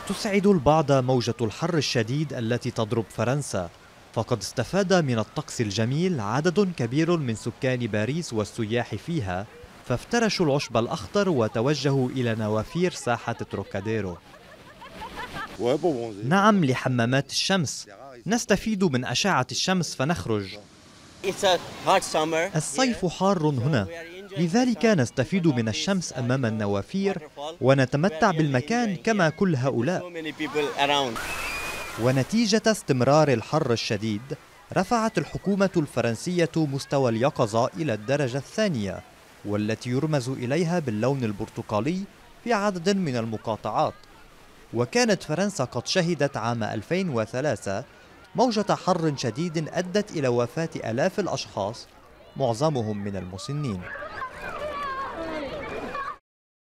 تسعد البعض موجة الحر الشديد التي تضرب فرنسا، فقد استفاد من الطقس الجميل عدد كبير من سكان باريس والسياح فيها، فافترشوا العشب الأخضر وتوجهوا إلى نوافير ساحة تروكاديرو. نعم، لحمامات الشمس، نستفيد من أشعة الشمس فنخرج. الصيف حار هنا، لذلك نستفيد من الشمس أمام النوافير ونتمتع بالمكان كما كل هؤلاء. ونتيجة استمرار الحر الشديد، رفعت الحكومة الفرنسية مستوى اليقظة إلى الدرجة الثانية، والتي يرمز إليها باللون البرتقالي في عدد من المقاطعات. وكانت فرنسا قد شهدت عام 2003 موجة حر شديد أدت إلى وفاة آلاف الأشخاص، معظمهم من المسنين.